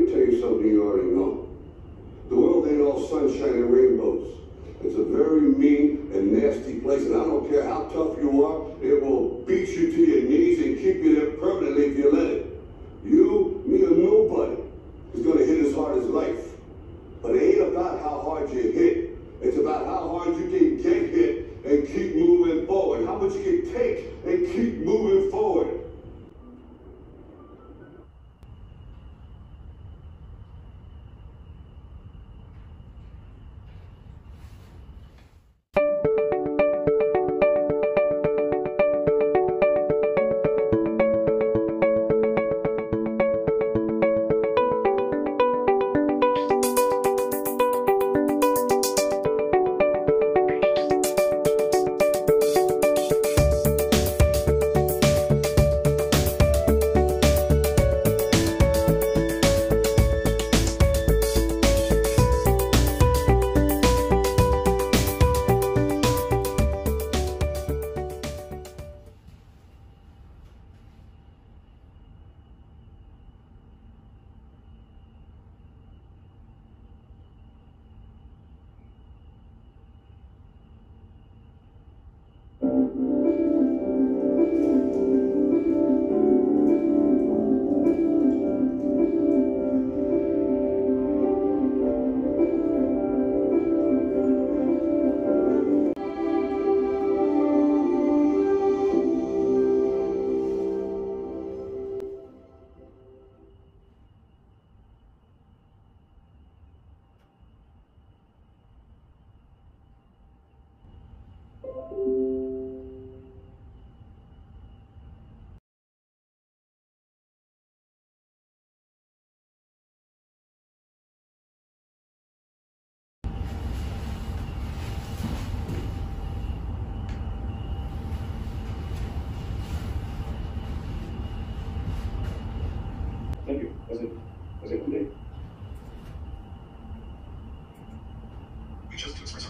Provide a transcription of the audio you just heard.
me tell you something you already know. The world ain't all sunshine and rainbows. It's a very mean and nasty place, and I don't care how tough you are, it will beat you to your knees and keep you there permanently if you let it. You, me, or nobody is going to hit as hard as life. But it ain't about how hard you hit. It's about how hard you can get hit and keep moving forward. How much you can take and keep moving forward. Thank you. Was it today? We just express